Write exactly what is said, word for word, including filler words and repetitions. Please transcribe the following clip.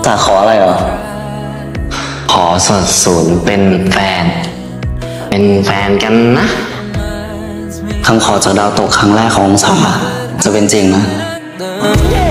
จะขออะไรเหรอขอสดศูนย์เป็นแฟนเป็นแฟนกันนะคำขอจากดาวตกครั้งแรกขององศาจะเป็นจริงนะ